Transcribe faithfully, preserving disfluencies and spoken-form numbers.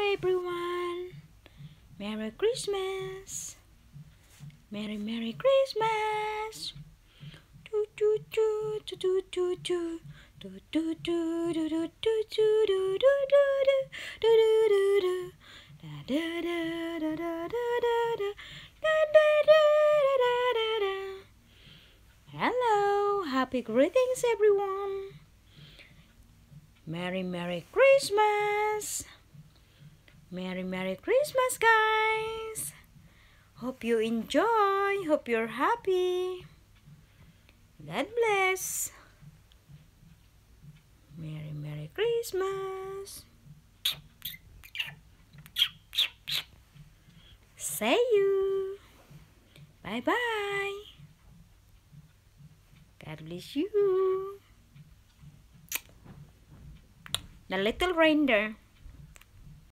everyone. Merry Christmas. Merry Merry Christmas. Do do do do do do do. Do do do do do do do do do do do do do do. Da da da da da da da da da da da da da. Hello, happy greetings everyone. Merry Merry Christmas. Merry Merry Christmas guys. Hope you enjoy, hope you're happy. God bless. Merry Merry Christmas. See you. Bye bye. God bless you. The little reindeer.